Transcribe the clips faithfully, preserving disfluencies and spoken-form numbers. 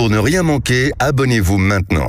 Pour ne rien manquer, abonnez-vous maintenant.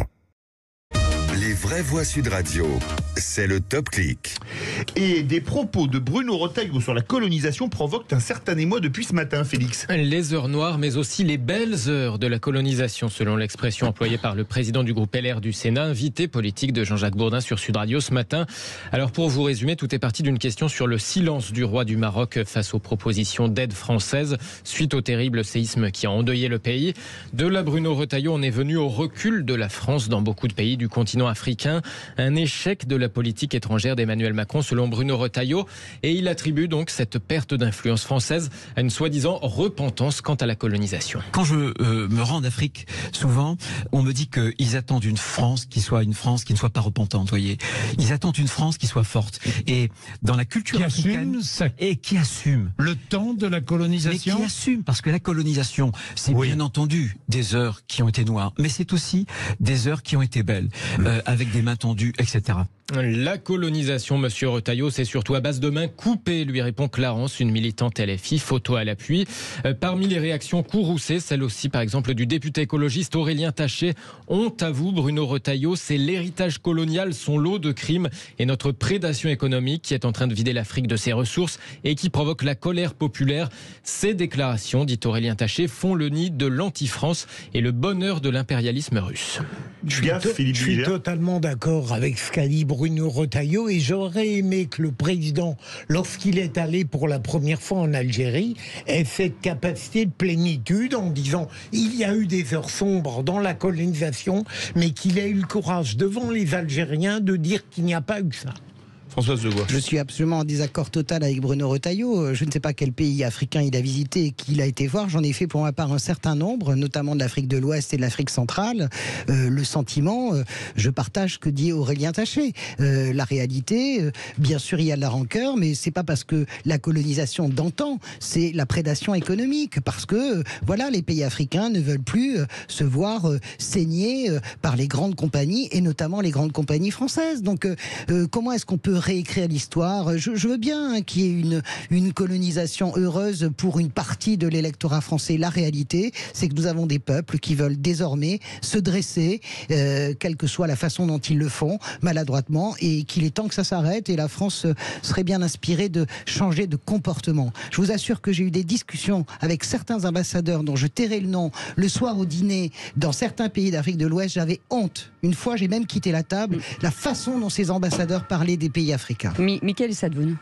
Les vraies voix Sud Radio, c'est le Top Click. Et des propos de Bruno Retailleau sur la colonisation provoquent un certain émoi depuis ce matin, Félix. Les heures noires, mais aussi les belles heures de la colonisation, selon l'expression employée par le président du groupe L R du Sénat, invité politique de Jean-Jacques Bourdin sur Sud Radio ce matin. Alors pour vous résumer, tout est parti d'une question sur le silence du roi du Maroc face aux propositions d'aide française suite au terrible séisme qui a endeuillé le pays. De là, Bruno Retailleau, on est venu au recul de la France dans beaucoup de pays du continent africain, un échec de la politique étrangère d'Emmanuel Macron selon Bruno Retailleau, et il attribue donc cette perte d'influence française à une soi-disant repentance quant à la colonisation. Quand je euh, me rends en Afrique, souvent, on me dit qu'ils attendent une France qui soit une France qui ne soit pas repentante, voyez. Ils attendent une France qui soit forte. Et dans la culture qui africaine, assume ça, et qui assume le temps de la colonisation. Mais qui assume, parce que la colonisation, c'est oui. bien entendu des heures qui ont été noires, mais c'est aussi des heures qui ont été belles, euh, avec des mains tendues, et cetera. La colonisation, monsieur Retailleau, c'est surtout à base de mains coupées, lui répond Clarence, une militante L F I, photo à l'appui. Euh, parmi les réactions courroucées, celle aussi par exemple du député écologiste Aurélien Taché. Honte à vous, Bruno Retailleau, c'est l'héritage colonial, son lot de crimes et notre prédation économique qui est en train de vider l'Afrique de ses ressources et qui provoque la colère populaire. Ces déclarations, dit Aurélien Taché, font le nid de l'anti-France et le bonheur de l'impérialisme russe. Je suis, to- je suis totalement d'accord avec ce qu'a dit Bruno Retailleau, et j'aurais aimé que le président, lorsqu'il est allé pour la première fois en Algérie, ait cette capacité de plénitude en disant il y a eu des heures sombres dans la colonisation, mais qu'il ait eu le courage devant les Algériens de dire qu'il n'y a pas eu ça. Françoise Degois. Je suis absolument en désaccord total avec Bruno Retailleau. Je ne sais pas quel pays africain il a visité et qu'il a été voir. J'en ai fait pour ma part un certain nombre, notamment de l'Afrique de l'Ouest et de l'Afrique centrale. Euh, le sentiment, euh, je partage ce que dit Aurélien Taché. Euh, la réalité, euh, bien sûr, il y a de la rancœur, mais c'est pas parce que la colonisation d'antan, c'est la prédation économique. Parce que, euh, voilà, les pays africains ne veulent plus euh, se voir euh, saigner euh, par les grandes compagnies, et notamment les grandes compagnies françaises. Donc, euh, euh, comment est-ce qu'on peut réécrire l'histoire? Je, je veux bien hein, qu'il y ait une, une colonisation heureuse pour une partie de l'électorat français. La réalité, c'est que nous avons des peuples qui veulent désormais se dresser, euh, quelle que soit la façon dont ils le font, maladroitement, et qu'il est temps que ça s'arrête, et la France serait bien inspirée de changer de comportement. Je vous assure que j'ai eu des discussions avec certains ambassadeurs dont je tairai le nom le soir au dîner dans certains pays d'Afrique de l'Ouest. J'avais honte. Une fois, j'ai même quitté la table. La façon dont ces ambassadeurs parlaient des pays africains. Mi- Michael Sadvoun.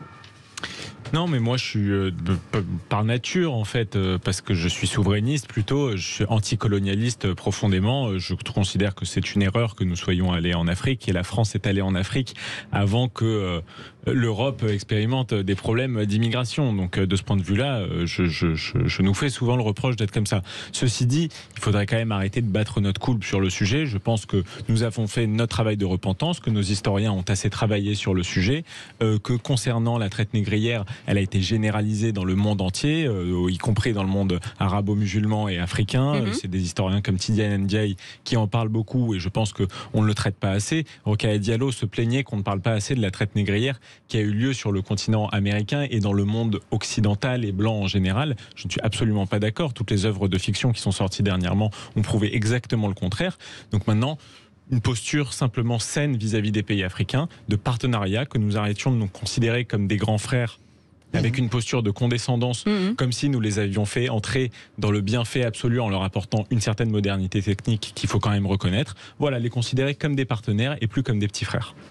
Non, mais moi je suis euh, par nature en fait, euh, parce que je suis souverainiste plutôt, je suis anticolonialiste euh, profondément. Euh, je considère que c'est une erreur que nous soyons allés en Afrique, et la France est allée en Afrique avant que euh, l'Europe expérimente des problèmes d'immigration. Donc euh, de ce point de vue-là, euh, je, je, je, je nous fais souvent le reproche d'être comme ça. Ceci dit, il faudrait quand même arrêter de battre notre coulpe sur le sujet. Je pense que nous avons fait notre travail de repentance, que nos historiens ont assez travaillé sur le sujet, euh, que concernant la traite négrière, elle a été généralisée dans le monde entier, euh, y compris dans le monde arabo-musulman et africain. Mm-hmm. C'est des historiens comme Tidiane Ndiaye qui en parlent beaucoup, et je pense qu'on ne le traite pas assez. Rokhaya Diallo se plaignait qu'on ne parle pas assez de la traite négrière qui a eu lieu sur le continent américain et dans le monde occidental et blanc en général. Je ne suis absolument pas d'accord. Toutes les œuvres de fiction qui sont sorties dernièrement ont prouvé exactement le contraire. Donc maintenant, une posture simplement saine vis-à-vis des pays africains, de partenariat, que nous arrêtions de nous considérer comme des grands frères avec une posture de condescendance, mmh. comme si nous les avions fait entrer dans le bienfait absolu en leur apportant une certaine modernité technique qu'il faut quand même reconnaître. Voilà, les considérer comme des partenaires et plus comme des petits frères.